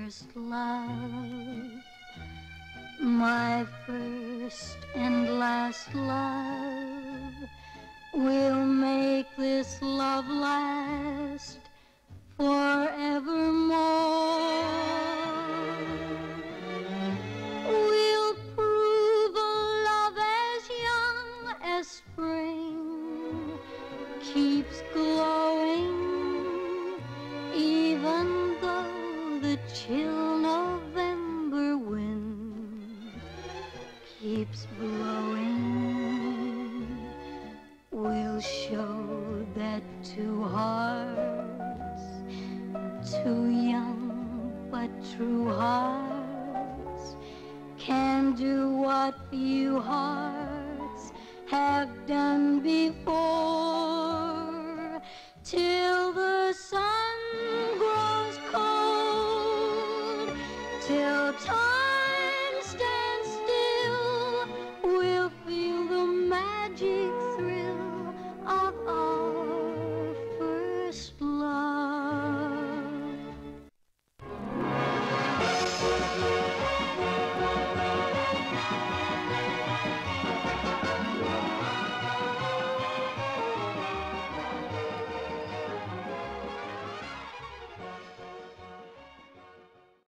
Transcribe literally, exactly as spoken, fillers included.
first love, my first and last love. We'll make this love last forevermore. We'll prove a love as young as spring keeps glowing, even though the chill November wind keeps blowing. We'll show that two hearts, two young but true hearts, can do what few hearts have done before, till